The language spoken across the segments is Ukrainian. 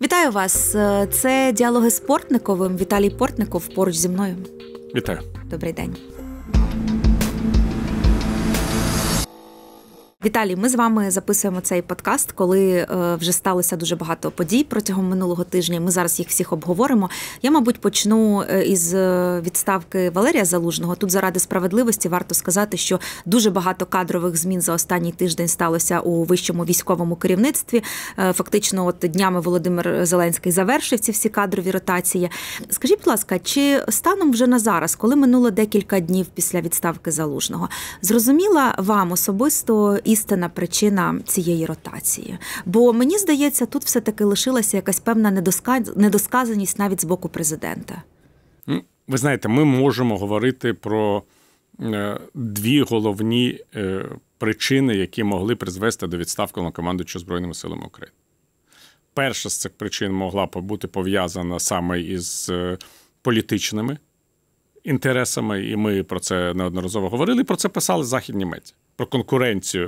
Вітаю вас. Це «Діалоги з Портниковим». Віталій Портников поруч зі мною. Вітаю. Добрий день. Віталій, ми з вами записуємо цей подкаст, коли вже сталося дуже багато подій протягом минулого тижня. Ми зараз їх всіх обговоримо. Я, мабуть, почну із відставки Валерія Залужного. Тут заради справедливості варто сказати, що дуже багато кадрових змін за останній тиждень сталося у вищому військовому керівництві. Фактично, от днями Володимир Зеленський завершив ці всі кадрові ротації. Скажіть, будь ласка, чи станом вже на зараз, коли минуло декілька днів після відставки Залужного, зрозуміла вам особисто істинна причина цієї ротації? Бо, мені здається, тут все-таки лишилася якась певна недосказаність навіть з боку президента. Ви знаєте, ми можемо говорити про дві головні причини, які могли призвести до відставки Головнокомандуючого Збройними силами України. Перша з цих причин могла бути пов'язана саме із політичними інтересами, і ми про це неодноразово говорили, і про це писали західні медіа. Про конкуренцію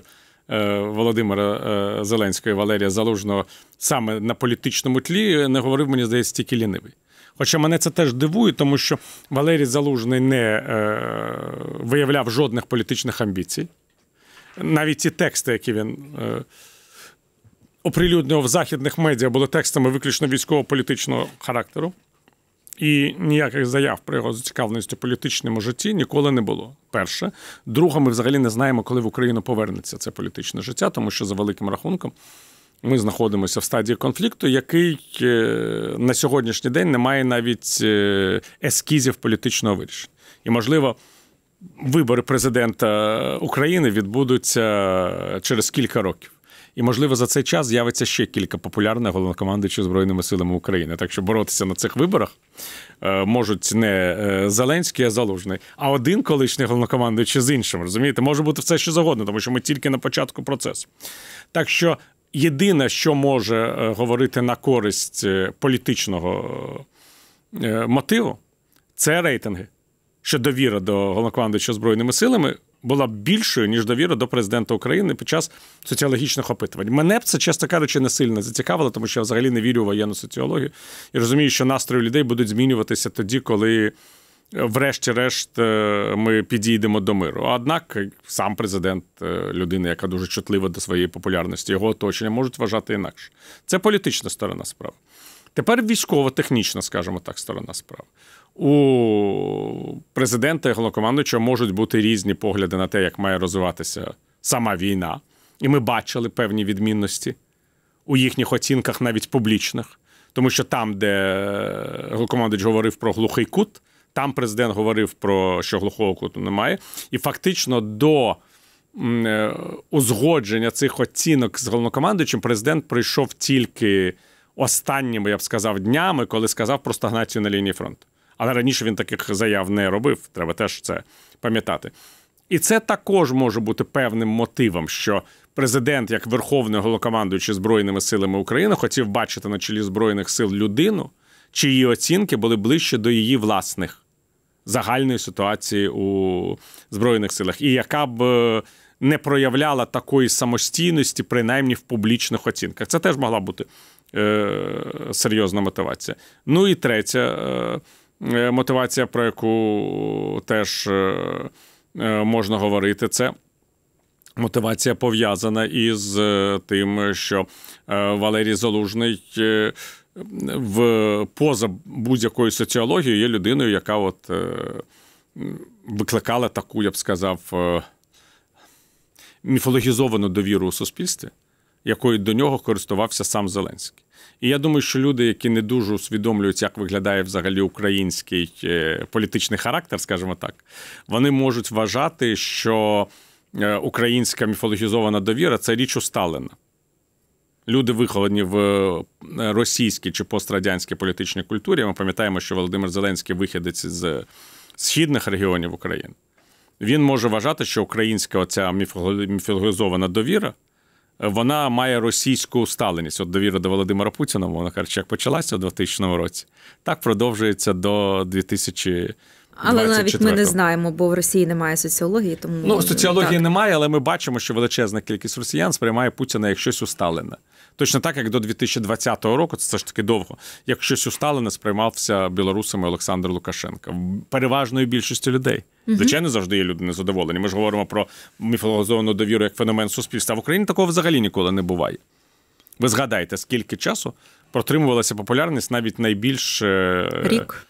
Володимира Зеленського і Валерія Залужного саме на політичному тлі не говорив, мені здається, тільки лінивий. Хоча мене це теж дивує, тому що Валерій Залужний не виявляв жодних політичних амбіцій. Навіть ті тексти, які він оприлюднював в західних медіа, були текстами виключно військово-політичного характеру. І ніяких заяв про його зацікавленість у політичному житті ніколи не було. Перше. Друге, ми взагалі не знаємо, коли в Україну повернеться це політичне життя, тому що, за великим рахунком, ми знаходимося в стадії конфлікту, який на сьогоднішній день не має навіть ескізів політичного вирішення. І, можливо, вибори президента України відбудуться через кілька років. І, можливо, за цей час з'явиться ще кілька популярних головнокомандуючих Збройними силами України. Так що боротися на цих виборах можуть не Зеленський, а Залужний, а один колишній головнокомандуючий з іншим. Розумієте? Може бути все, що завгодно, тому що ми тільки на початку процесу. Так що єдине, що може говорити на користь політичного мотиву, це рейтинги. Що довіра до головнокомандуючого Збройними силами була більшою, ніж довіра до президента України під час соціологічних опитувань. Мене б це, чесно кажучи, не сильно зацікавило, тому що я взагалі не вірю в воєнну соціологію і розумію, що настрої людей будуть змінюватися тоді, коли врешті-решт ми підійдемо до миру. Однак сам президент, людина, яка дуже чутлива до своєї популярності, його оточення можуть вважати інакше. Це політична сторона справи. Тепер військово-технічна, скажімо так, сторона справи. У президента і головнокомандуючого можуть бути різні погляди на те, як має розвиватися сама війна. І ми бачили певні відмінності у їхніх оцінках, навіть публічних. Тому що там, де головнокомандуючий говорив про глухий кут, там президент говорив про, що глухого куту немає. І фактично до узгодження цих оцінок з головнокомандуючим президент прийшов тільки останніми, я б сказав, днями, коли сказав про стагнацію на лінії фронту. Але раніше він таких заяв не робив, треба теж це пам'ятати. І це також може бути певним мотивом, що президент, як верховний головнокомандуючий Збройними силами України, хотів бачити на чолі Збройних сил людину, чиї оцінки були ближче до її власних загальної ситуації у Збройних силах. І яка б не проявляла такої самостійності, принаймні в публічних оцінках. Це теж могла бути серйозна мотивація. Ну і третя мотивація, про яку теж можна говорити, це мотивація пов'язана із тим, що Валерій Залужний поза будь-якою соціологією є людиною, яка от викликала таку, я б сказав, міфологізовану довіру у суспільстві, якою до нього користувався сам Зеленський. І я думаю, що люди, які не дуже усвідомлюють, як виглядає взагалі український політичний характер, скажімо так, вони можуть вважати, що українська міфологізована довіра – це річ усталена. Люди, виховані в російській чи пострадянській політичній культурі, ми пам'ятаємо, що Володимир Зеленський вихідець з східних регіонів України. Він може вважати, що українська оця міфологізована довіра, вона має російську усталеність. От довіра до Володимира Путіна, вона, кажучи, як почалася у 2000 році, так продовжується до 2000 Але навіть ми не знаємо, бо в Росії немає соціології. Тому соціології немає, але ми бачимо, що величезна кількість росіян сприймає Путіна як щось усталене. Точно так, як до 2020 року, це ж таки довго, як щось усталене сприймався білорусами Олександр Лукашенко. Переважною більшістю людей. Звичайно, завжди є люди незадоволені. Ми ж говоримо про міфологізовану довіру як феномен суспільства. В Україні такого взагалі ніколи не буває. Ви згадайте, скільки часу протримувалася популярність навіть найбільш... Рік.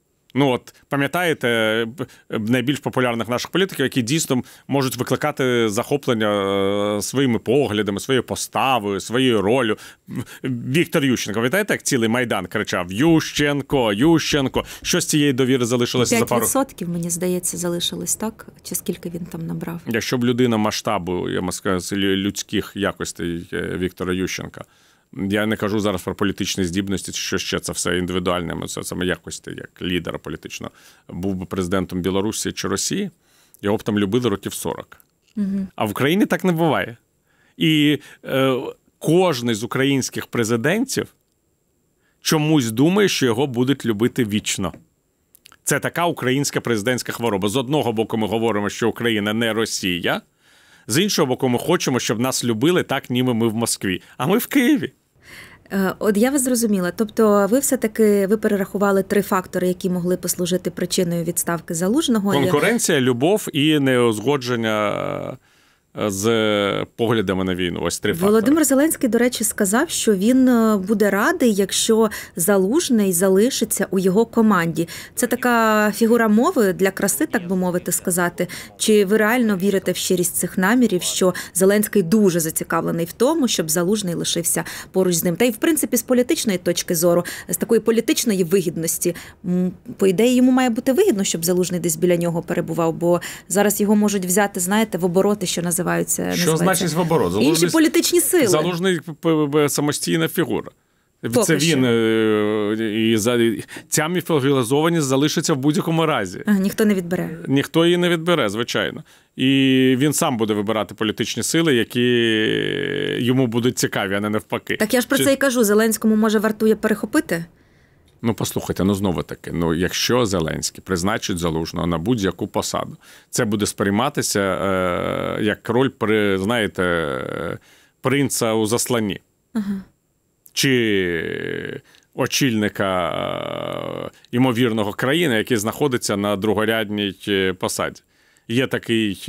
Пам'ятаєте найбільш популярних наших політиків, які дійсно можуть викликати захоплення своїми поглядами, своєю поставою, своєю ролью. Віктор Ющенко, пам'ятаєте, як цілий Майдан кричав «Ющенко! Ющенко!» Що з цієї довіри залишилося за пару? 5%, мені здається, залишилось, так? Чи скільки він там набрав? Якщо б людина масштабу, я можу сказати, людських якостей Віктора Ющенка, я не кажу зараз про політичні здібності, що ще це все індивідуальне, це саме якості, як лідера політичного. Був би президентом Білорусі чи Росії, його б там любили років 40. А в Україні так не буває. І кожен з українських президентів чомусь думає, що його будуть любити вічно. Це така українська президентська хвороба. З одного боку ми говоримо, що Україна не Росія, з іншого боку ми хочемо, щоб нас любили так, ніби ми в Москві. А ми в Києві. От я вас зрозуміла. Тобто ви перерахували 3 фактори, які могли послужити причиною відставки Залужного. Конкуренція, любов і неузгодження з поглядами на війну. Ось 3 фактори. Володимир Зеленський, до речі, сказав, що він буде радий, якщо Залужний залишиться у його команді. Це така фігура мови для краси, так би мовити, сказати. Чи ви реально вірите в щирість цих намірів, що Зеленський дуже зацікавлений в тому, щоб Залужний лишився поруч з ним? Та й, в принципі, з політичної точки зору, з такої політичної вигідності, по ідеї, йому має бути вигідно, щоб Залужний десь біля нього перебував, бо зараз його можуть взяти, знаєте, в обороти, що називається. Що значить в оборот? Інші політичні сили. Залужний самостійна фігура. Це він. І ця міфологізованість залишиться в будь-якому разі. Ніхто не відбере. Ніхто її не відбере, звичайно. І він сам буде вибирати політичні сили, які йому будуть цікаві, а не навпаки. Так я ж про це і кажу. Зеленському, може, вартує перехопити? Послухайте, знову таки, якщо Зеленський призначить Залужного на будь-яку посаду, це буде сприйматися як роль, знаєте, принца у засланні. Чи очільника ймовірного країни, який знаходиться на другорядній посаді. Є такий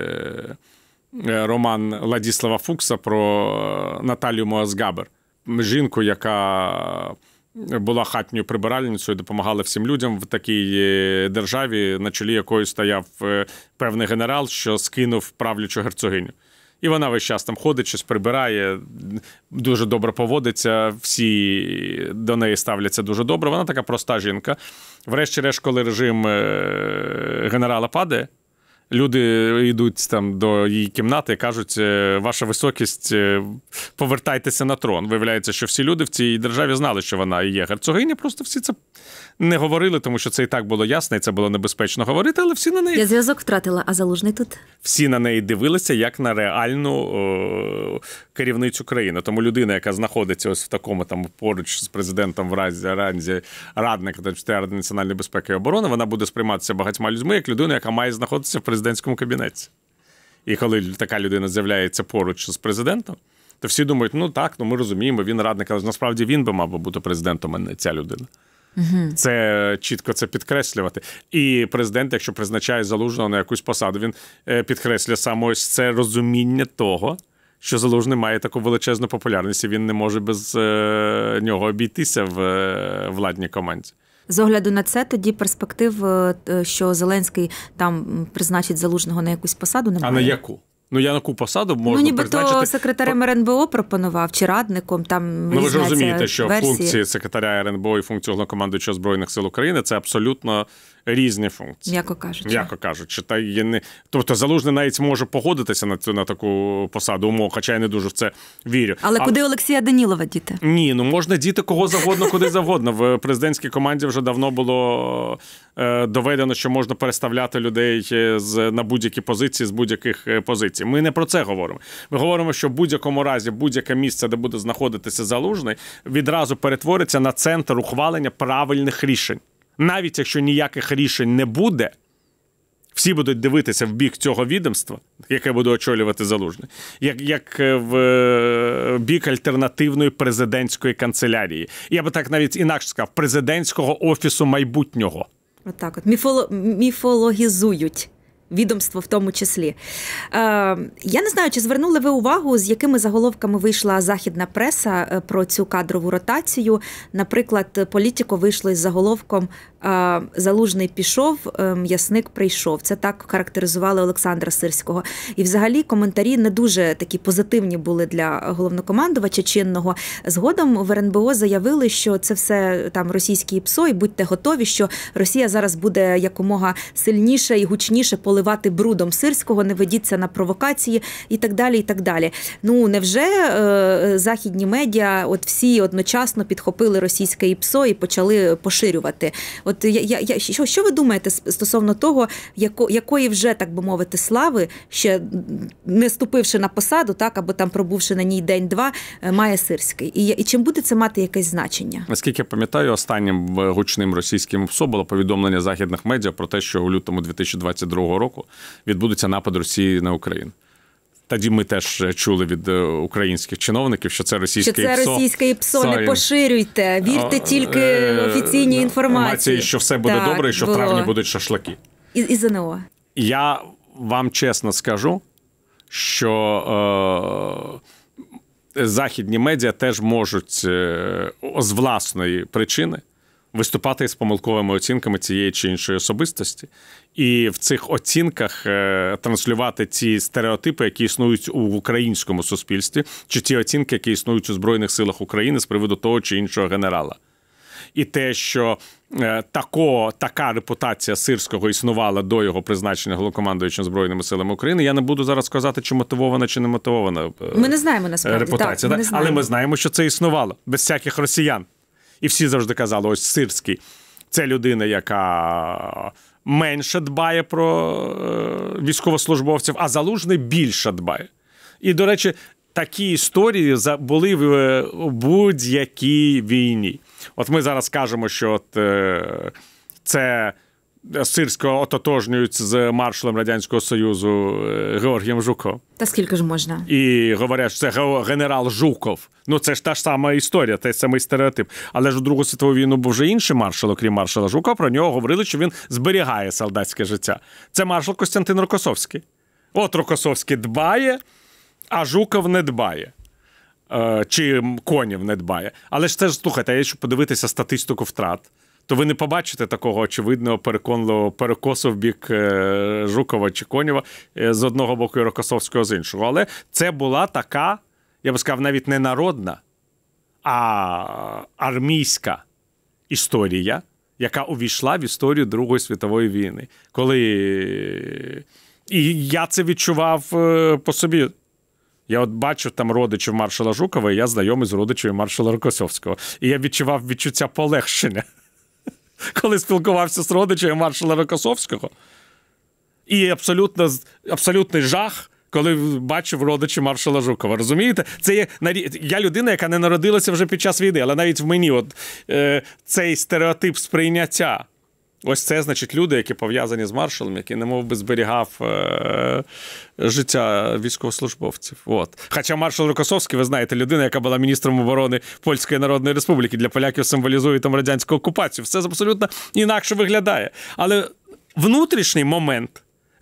роман Ладіслава Фукса про Наталію Моазгабер, жінку, яка була хатньою прибиральницею, допомагала всім людям в такій державі, на чолі якої стояв певний генерал, що скинув правлячу герцогиню. І вона весь час там ходить, щось прибирає, дуже добре поводиться, всі до неї ставляться дуже добре. Вона така проста жінка. Врешті-решт, коли режим генерала падає, люди йдуть там до її кімнати і кажуть: ваша високість, повертайтеся на трон. Виявляється, що всі люди в цій державі знали, що вона є герцогиня, просто всі це не говорили, тому що це і так було ясно, і це було небезпечно говорити, але всі на неї... Я зв'язок втратила, а Залужний тут? Всі на неї дивилися, як на реальну керівницю країни. Тому людина, яка знаходиться ось в такому там поруч з президентом в ранзі радника Ради національної безпеки і оборони, вона буде сприйматися багатьма людьми як людина, яка має знаходитися в президентському кабінеті. І коли така людина з'являється поруч з президентом, то всі думають, ми розуміємо, він радник, але насправді він би мав бути президентом, а не ця людина. Це чітко це підкреслювати. І президент, якщо призначає Залужного на якусь посаду, він підкреслює саме ось це розуміння того, що Залужний має таку величезну популярність, і він не може без нього обійтися в владній команді. З огляду на це, тоді перспектив, що Зеленський там призначить Залужного на якусь посаду, немає? А на яку? На яку посаду можна призначити? Нібито секретарем РНБО пропонував, чи радником, там ви ж розумієте, що версії. Функції секретаря РНБО і функції головнокомандуючого Збройних сил України – це абсолютно різні функції. М'яко кажучи. Тобто Залужний навіть може погодитися на таку посаду умов, хоча я не дуже в це вірю. Але куди Олексія Данілова діти? Ні, можна діти кого завгодно, куди завгодно. В президентській команді вже давно було доведено, що можна переставляти людей на будь-які позиції з будь-яких позицій. Ми не про це говоримо. Ми говоримо, що в будь-якому разі будь-яке місце, де буде знаходитися Залужний, відразу перетвориться на центр ухвалення правильних рішень. навіть якщо ніяких рішень не буде, всі будуть дивитися в бік цього відомства, яке буде очолювати Залужний, як в бік альтернативної президентської канцелярії. Я би так навіть інакше сказав, президентського офісу майбутнього. Отак міфологізують. Відомство в тому числі. Я не знаю, чи звернули ви увагу, з якими заголовками вийшла західна преса про цю кадрову ротацію. Наприклад, Політіко вийшло із заголовком «Залужний пішов, М'ясник прийшов». Це так характеризували Олександра Сирського. І взагалі коментарі не дуже такі позитивні були для головнокомандувача чинного. Згодом в РНБО заявили, що це все там російські ПСО, і будьте готові, що Росія зараз буде якомога сильніше і гучніше поливати брудом Сирського, не ведіться на провокації і так далі, і так далі. Ну, невже західні медіа от всі одночасно підхопили російське ПСО і почали поширювати? От що ви думаєте стосовно того, якої вже, так би мовити, слави, ще не ступивши на посаду, так, або там пробувши на ній день-два, має Сирський? І чим буде це мати якесь значення? Наскільки я пам'ятаю, останнім гучним російським ПСО було повідомлення західних медіа про те, що у лютому 2022 року відбудеться напад Росії на Україну. Тоді ми теж чули від українських чиновників, що це російське ПСО. Що це російське ПСО, не поширюйте, вірте тільки офіційній інформації. Що все буде добре і що в травні будуть шашлики. І ЗНО. Я вам чесно скажу, що західні медіа теж можуть з власної причини виступати з помилковими оцінками цієї чи іншої особистості. І в цих оцінках транслювати ті стереотипи, які існують у українському суспільстві, чи ті оцінки, які існують у Збройних силах України з приводу того чи іншого генерала. І те, що така репутація Сирського існувала до його призначення головнокомандуючим Збройними силами України, я не буду зараз сказати, чи мотивована, чи не мотивована ми не знаємо, насправді. Репутація. Так, але ми знаємо, що це існувало, без всяких росіян. І всі завжди казали, ось Сирський – це людина, яка менше дбає про військовослужбовців, а Залужний більше дбає. І, до речі, такі історії були в будь-якій війні. От ми зараз кажемо, що це Сирського ототожнюють з маршалом Радянського Союзу Георгієм Жуковим. Та скільки ж можна? І говорять, що це генерал Жуков. Ну, це ж та ж сама історія, той самий стереотип. Але ж у Другу світову війну був вже інший маршал, окрім маршала Жукова. Про нього говорили, що він зберігає солдатське життя. Це маршал Костянтин Рокосовський. От Рокосовський дбає, а Жуков не дбає. Чи Конєв не дбає. Але ж це ж, слухайте, якщо подивитися статистику втрат, то ви не побачите такого очевидного переконливого перекосу в бік Жукова чи Конєва з одного боку і Рокосовського з іншого. Але це була така, я би сказав, навіть не народна, а армійська історія, яка увійшла в історію Другої світової війни. І я це відчував по собі. Я от бачив там родичів маршала Жукова, і я знайомий з родичами маршала Рокосовського. І я відчував відчуття полегшення, коли спілкувався з родичами маршала Рокосовського. І абсолютний жах, коли бачив родичі маршала Жукова. Розумієте? Це я людина, яка не народилася вже під час війни, але навіть в мені цей стереотип сприйняття. Ось це, значить, люди, які пов'язані з маршалом, який немов би зберігав життя військовослужбовців. От. Хоча маршал Рокосовський, ви знаєте, людина, яка була міністром оборони Польської Народної Республіки, для поляків символізує там радянську окупацію. Все абсолютно інакше виглядає. Але внутрішній момент,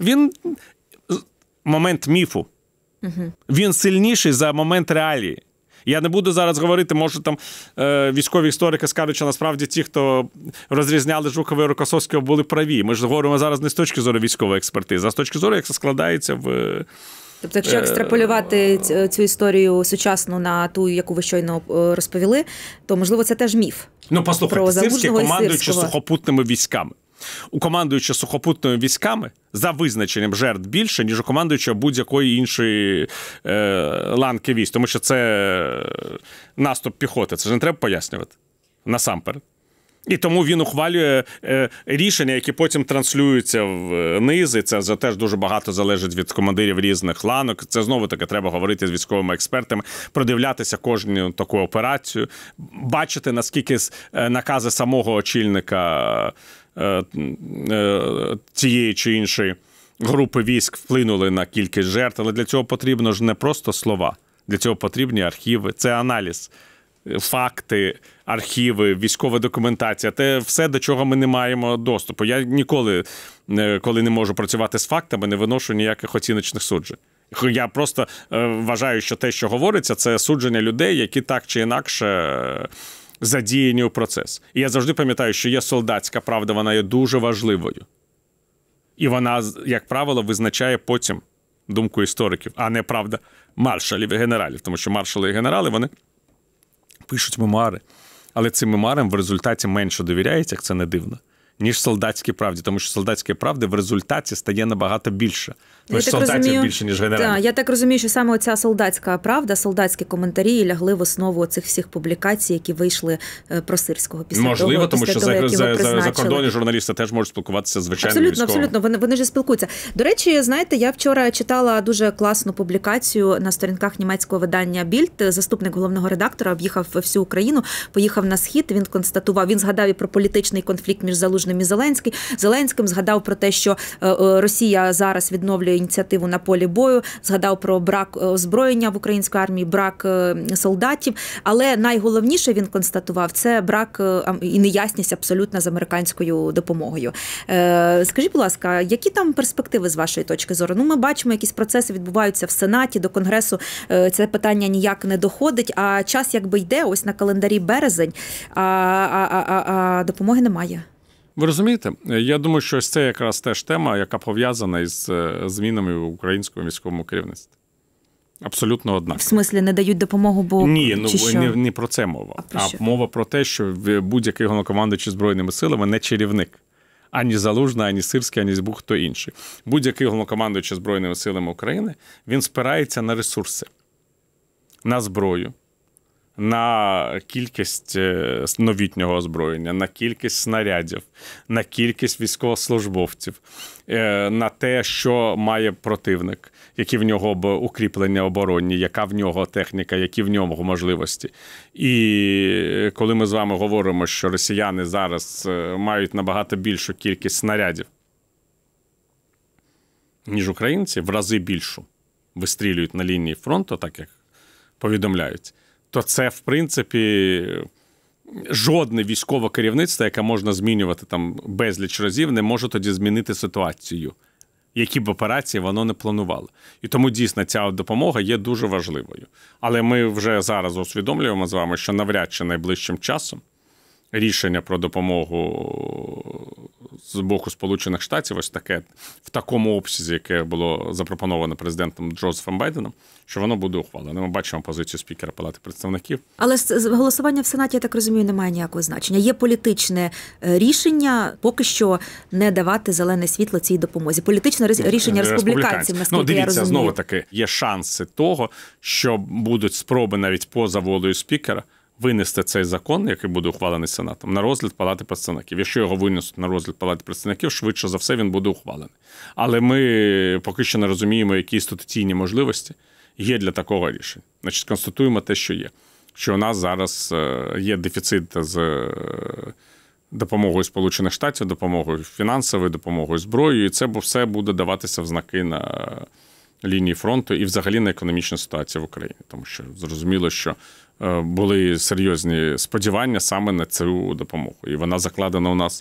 момент міфу, він сильніший за момент реалії. Я не буду зараз говорити, може там військові історики скажуть, що насправді ті, хто розрізняли Жукова і Рокосовського, були праві. Ми ж говоримо зараз не з точки зору військової експертизи, а з точки зору, як це складається в... Тобто, якщо екстраполювати цю історію сучасну на ту, яку ви щойно розповіли, то, можливо, це теж міф. Ну, послухайте, Сирський командуючи сухопутними військами. У командуючи сухопутними військами за визначенням жертв більше, ніж у командуючого будь-якої іншої ланки військ. Тому що це наступ піхоти. Це ж не треба пояснювати. Насамперед. І тому він ухвалює рішення, які потім транслюються вниз, і це теж дуже багато залежить від командирів різних ланок. Це знову-таки треба говорити з військовими експертами, продивлятися кожну таку операцію, бачити, наскільки накази самого очільника цієї чи іншої групи військ вплинули на кількість жертв. Але для цього потрібно ж не просто слова, для цього потрібні архіви, це аналіз. Факти, архіви, військова документація, те все, до чого ми не маємо доступу. Я ніколи, коли не можу працювати з фактами, не виношу ніяких оціночних суджень. Я просто вважаю, що те, що говориться, це судження людей, які так чи інакше задіяні у процес. І я завжди пам'ятаю, що є солдатська правда, вона є дуже важливою. І вона, як правило, визначає потім думку істориків, а не правда маршалів і генералів. Тому що маршали і генерали, вони пишуть мемуари, але цим мемуарам в результаті менше довіряється, як це не дивно, ніж солдатській правді, тому що солдатської правди в результаті стає набагато більше. Тому що солдатів більше, ніж генералів. Так, я так розумію, що саме оця солдатська правда, солдатські коментарі лягли в основу цих всіх публікацій, які вийшли про Сирського після Можливо, того, тому що за кордонні журналісти теж можуть спілкуватися з звичайними військовими. Абсолютно, вони ж спілкуються. До речі, знаєте, я вчора читала дуже класну публікацію на сторінках німецького видання Більд. Заступник головного редактора об'їхав всю Україну, поїхав на Схід, він констатував, він згадав і про політичний конфлікт між Залужним і Зеленським, згадав про те, що Росія зараз відновлює ініціативу на полі бою, згадав про брак озброєння в українській армії, брак солдатів, але найголовніше він констатував, це брак і неясність абсолютно з американською допомогою. Скажіть, будь ласка, які там перспективи з вашої точки зору? Ну, ми бачимо, якісь процеси відбуваються в Сенаті, до Конгресу це питання ніяк не доходить, а час якби йде, ось на календарі березень, а допомоги немає. Ви розумієте? Я думаю, що ось це якраз теж тема, яка пов'язана із змінами в українському військовому керівництві. Абсолютно одна. В смислі, не дають допомогу, бо... Ні, не про це мова. А мова про те, що будь-який головнокомандуючий Збройними силами не чарівник. Ані Залужний, ані Сирський, ані будь-хто інший. Будь-який головнокомандуючий Збройними силами України, він спирається на ресурси, на зброю, на кількість новітнього озброєння, на кількість снарядів, на кількість військовослужбовців, на те, що має противник, які в нього укріплення оборонні, яка в нього техніка, які в нього можливості. І коли ми з вами говоримо, що росіяни зараз мають набагато більшу кількість снарядів, ніж українці, в рази більшу, вистрілюють на лінії фронту, так як повідомляють, то це, в принципі, жодне військове керівництво, яке можна змінювати там безліч разів, не може тоді змінити ситуацію, які б операції воно не планувало. І тому, дійсно, ця допомога є дуже важливою. Але ми вже зараз усвідомлюємо з вами, що навряд чи найближчим часом рішення про допомогу з боку Сполучених Штатів, ось таке, в такому обсязі, яке було запропоновано президентом Джозефом Байденом, що воно буде ухвалено. Ми бачимо позицію спікера Палати представників. Але голосування в Сенаті, я так розумію, не має ніякого значення. Є політичне рішення поки що не давати зелене світло цій допомозі. Політичне рішення республіканців, наскільки я розумію. Знову-таки, є шанси того, що будуть спроби навіть поза волею спікера винести цей закон, який буде ухвалений Сенатом, на розгляд Палати представників. Якщо його винесуть на розгляд Палати представників, швидше за все він буде ухвалений. Але ми поки що не розуміємо, які інституційні можливості є для такого рішення. Значить, констатуємо те, що є. Що у нас зараз є дефіцит з допомогою Сполучених Штатів, допомогою фінансовою, допомогою зброєю, і це все буде даватися в знаки на лінії фронту і взагалі на економічну ситуацію в Україні. Тому що зрозуміло, що були серйозні сподівання саме на цю допомогу. І вона закладена у нас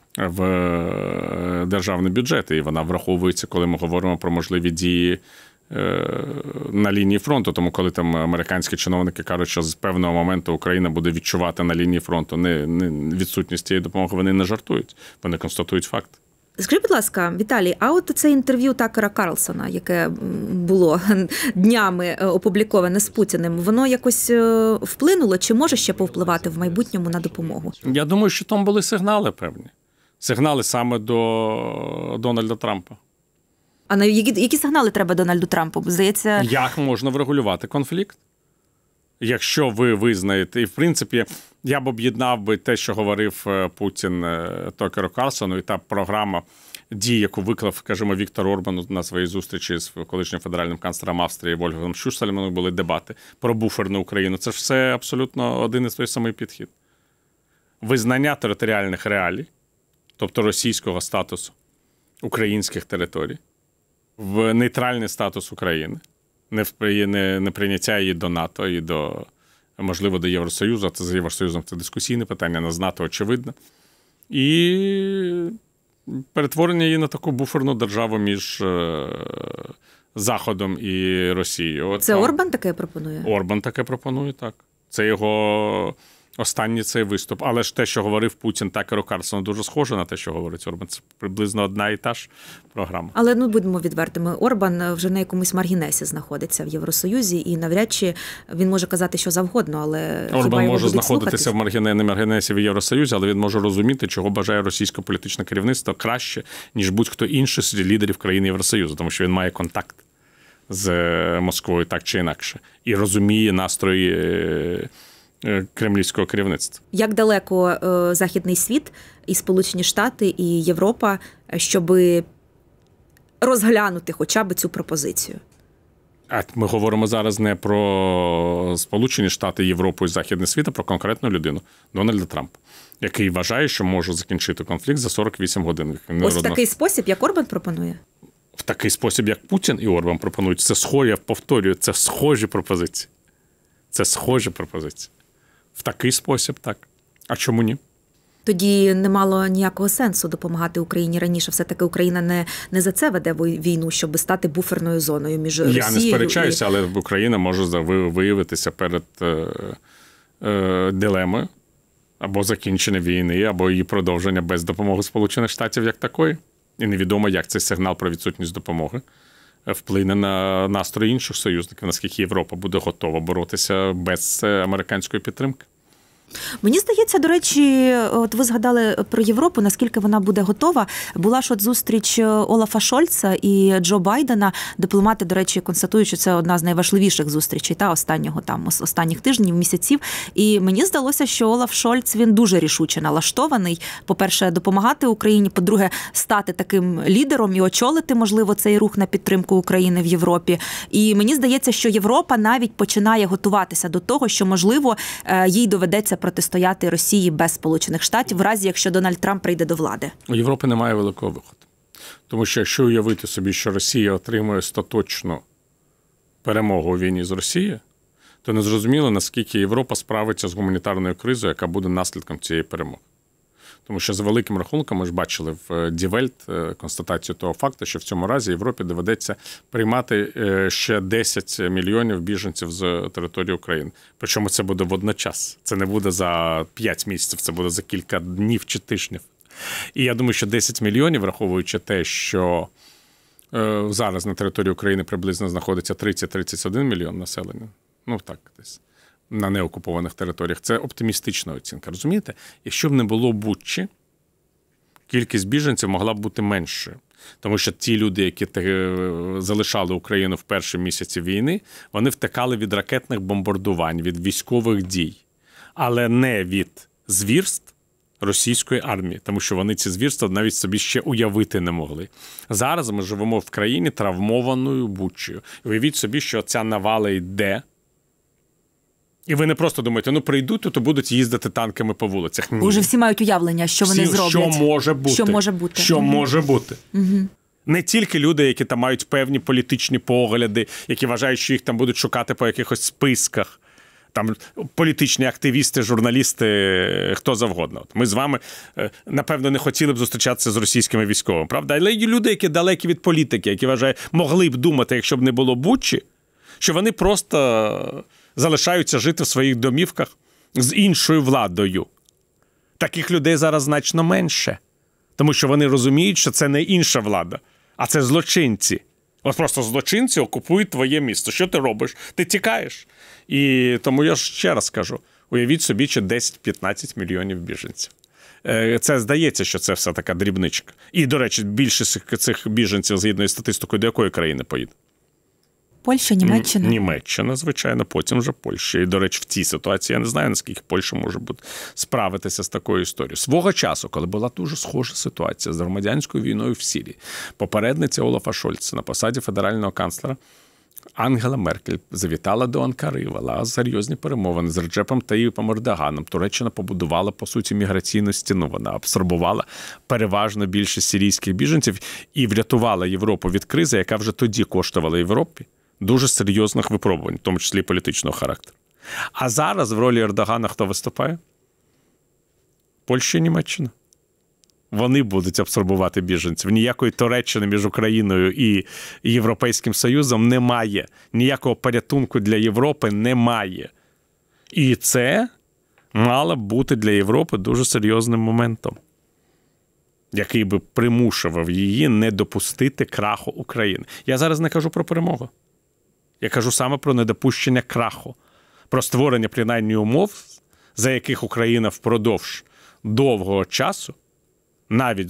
в державний бюджет, і вона враховується, коли ми говоримо про можливі дії на лінії фронту. Тому коли там американські чиновники кажуть, що з певного моменту Україна буде відчувати на лінії фронту відсутність цієї допомоги, вони не жартують, вони констатують факт. Скажіть, будь ласка, Віталій, а от це інтерв'ю Такера Карлсона, яке було днями опубліковане з Путіним, воно якось вплинуло чи може ще повпливати в майбутньому на допомогу? Я думаю, що там були сигнали певні. Сигнали саме до Дональда Трампа. А які сигнали треба Дональду Трампу? Здається... Як можна врегулювати конфлікт? якщо ви визнаєте, і в принципі я б об'єднав би те, що говорив Путін Токеру Карлсону, і та програма дій, яку виклав, скажімо, Віктор Орбан на своїй зустрічі з колишнім федеральним канцлером Австрії Вольфгангом Шюссельманом, були дебати про буферну Україну. Це ж все абсолютно один і той самий підхід. Визнання територіальних реалій, тобто російського статусу українських територій, в нейтральний статус України, не прийняття її до НАТО і можливо, до Євросоюзу, а це з Євросоюзом це дискусійне питання, на з НАТО очевидно. І перетворення її на таку буферну державу між Заходом і Росією. Це Орбан таке пропонує? Орбан таке пропонує, так. Це його останній цей виступ. Але ж те, що говорив Путін Такеру Карлсону, дуже схоже на те, що говорить Орбан. Це приблизно одна і та ж програма. Але, будемо відвертими, Орбан вже на якомусь маргінесі знаходиться в Євросоюзі, і навряд чи він може казати що завгодно, але Орбан може знаходитися в маргінесі в Євросоюзі, але він може розуміти, чого бажає російське політичне керівництво краще, ніж будь-хто інший з лідерів країн Євросоюзу, тому що він має контакт з Москвою так чи інакше і розуміє настрої кремлівського керівництва. Як далеко Західний світ, і Сполучені Штати, і Європа, щоб розглянути хоча б цю пропозицію? А ми говоримо зараз не про Сполучені Штати, Європу і Західний світ, а про конкретну людину – Дональда Трампа, який вважає, що може закінчити конфлікт за 48 годин. Ось в такий спосіб, як Орбан пропонує? В такий спосіб, як Путін і Орбан пропонують. Це схожі, я повторюю, це схожі пропозиції. Це схожі пропозиції. В такий спосіб, так. А чому ні? Тоді не мало ніякого сенсу допомагати Україні раніше. Все-таки Україна не за це веде війну, щоб стати буферною зоною між Росією. Я не сперечаюся, але Україна може виявитися перед дилемою або закінчення війни, або її продовження без допомоги Сполучених Штатів як такої. І невідомо, як цей сигнал про відсутність допомоги вплине на настрої інших союзників, наскільки Європа буде готова боротися без американської підтримки. Мені здається, до речі, от ви згадали про Європу, наскільки вона буде готова. Була ж от зустріч Олафа Шольца і Джо Байдена. Дипломати, до речі, констатують, що це одна з найважливіших зустрічей останніх тижнів, місяців. І мені здалося, що Олаф Шольц, він дуже рішуче налаштований. По-перше, допомагати Україні, по-друге, стати таким лідером і очолити, можливо, цей рух на підтримку України в Європі. І мені здається, що Європа навіть починає готуватися до того, що, можливо, їй доведеться протистояти Росії без Сполучених Штатів, в разі, якщо Дональд Трамп прийде до влади. У Європи немає великого виходу. Тому що якщо уявити собі, що Росія отримує остаточну перемогу у війні з Росією, то незрозуміло, наскільки Європа справиться з гуманітарною кризою, яка буде наслідком цієї перемоги. Тому що за великим рахунком ми ж бачили в Die Welt констатацію того факту, що в цьому разі Європі доведеться приймати ще 10 мільйонів біженців з території України. Причому це буде водночас. Це не буде за 5 місяців, це буде за кілька днів чи тижнів. І я думаю, що 10 мільйонів, враховуючи те, що зараз на території України приблизно знаходиться 30-31 мільйон населення, ну так десь, на неокупованих територіях. Це оптимістична оцінка. Розумієте? Якщо б не було Бучі, кількість біженців могла б бути меншою. Тому що ті люди, які залишали Україну в перші місяці війни, вони втекали від ракетних бомбардувань, від військових дій. Але не від звірств російської армії, тому що вони ці звірства навіть собі ще уявити не могли. Зараз ми живемо в країні травмованою Бучею. Уявіть собі, що ця навала йде. І ви не просто думаєте, прийдуть, то будуть їздити танками по вулицях. Ні. Уже всі мають уявлення, що вони зроблять. Що може бути. Що може бути. Що може бути. Угу. Не тільки люди, які там мають певні політичні погляди, які вважають, що їх там будуть шукати по якихось списках. Там політичні активісти, журналісти, хто завгодно. От ми з вами, напевно, не хотіли б зустрічатися з російськими військовими, правда? Але є люди, які далекі від політики, які вважають, могли б думати, якщо б не було Бучі, що вони просто залишаються жити в своїх домівках з іншою владою. Таких людей зараз значно менше. Тому що вони розуміють, що це не інша влада, а це злочинці. От просто злочинці окупують твоє місто. Що ти робиш? Ти тікаєш. І тому я ще раз кажу, уявіть собі, що 10-15 мільйонів біженців. Це здається, що це все така дрібничка. І, до речі, більшість цих біженців, згідно із статистикою, до якої країни поїде? Польща, Німеччина? Німеччина, звичайно, потім вже Польща. І, до речі, в цій ситуації я не знаю, наскільки Польща може справитися з такою історією. Свого часу, коли була дуже схожа ситуація з громадянською війною в Сирії, попередниця Олафа Шольца на посаді федерального канцлера Ангела Меркель завітала до Анкари, вела серйозні перемовини з Реджепом Таїпом Ердоганом. Туреччина побудувала, по суті, міграційну стіну. Вона абсорбувала переважно більшість сирійських біженців і врятувала Європу від кризи, яка вже тоді коштувала Європі дуже серйозних випробувань, в тому числі і політичного характеру. А зараз в ролі Ердогана хто виступає? Польща і Німеччина. Вони будуть абсорбувати біженців. Ніякої Туреччини між Україною і Європейським Союзом немає. Ніякого порятунку для Європи немає. І це мало б бути для Європи дуже серйозним моментом, який би примушував її не допустити краху України. Я зараз не кажу про перемогу. Я кажу саме про недопущення краху. Про створення принаймні умов, за яких Україна впродовж довгого часу, навіть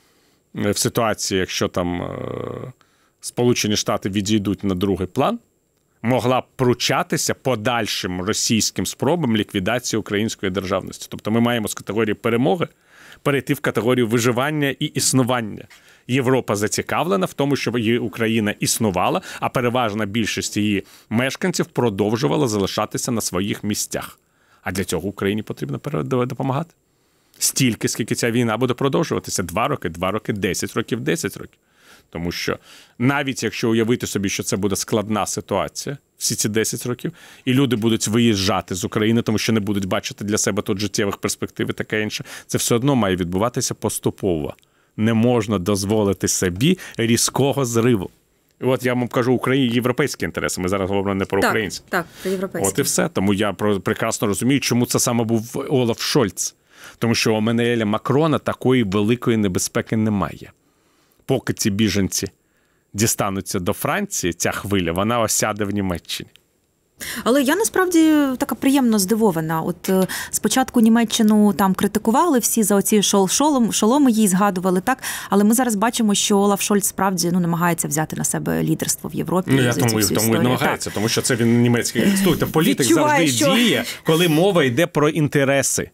в ситуації, якщо там Сполучені Штати відійдуть на другий план, могла б пручатися подальшим російським спробам ліквідації української державності. Тобто ми маємо з категорії перемоги перейти в категорію виживання і існування. Європа зацікавлена в тому, щоб її Україна існувала, а переважна більшість її мешканців продовжувала залишатися на своїх місцях. А для цього Україні потрібно допомагати. Стільки, скільки ця війна буде продовжуватися. 2 роки, 10 років, 10 років. Тому що навіть якщо уявити собі, що це буде складна ситуація, всі ці 10 років, і люди будуть виїжджати з України, тому що не будуть бачити для себе тут життєвих перспектив і таке інше, це все одно має відбуватися поступово. Не можна дозволити собі різкого зриву. І от я вам кажу, європейські інтереси. Ми зараз говоримо не про українські. Так, про європейські. От і все. Тому я прекрасно розумію, чому це саме був Олаф Шольц. Тому що у Еммануеля Макрона такої великої небезпеки немає. Поки ці біженці дістануться до Франції, ця хвиля, вона осяде в Німеччині. Але я насправді така приємно здивована. От спочатку Німеччину там критикували всі за оці шоломи їй згадували, так? Але ми зараз бачимо, що Олаф Шольц справді намагається взяти на себе лідерство в Європі. Ну, я тому і намагається, тому що це він німецький. Слухайте, політик завжди діє, коли мова йде про інтереси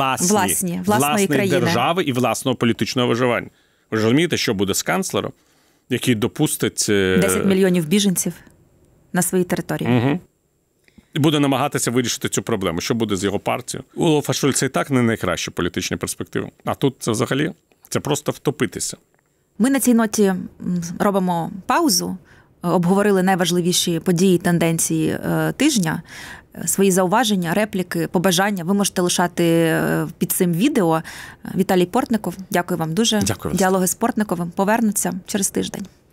власної держави і власного політичного виживання. Ви ж розумієте, що буде з канцлером, який допустить 10 мільйонів біженців на своїй території. Угу. І буде намагатися вирішити цю проблему. Що буде з його партією? У Олафа Шольца і так не найкращі політичні перспективи. А тут це взагалі, це просто втопитися. Ми на цій ноті робимо паузу, обговорили найважливіші події, тенденції тижня. Свої зауваження, репліки, побажання ви можете лишати під цим відео. Віталій Портников, дякую вам дуже. Дякую. Діалоги з Портниковим повернуться через тиждень.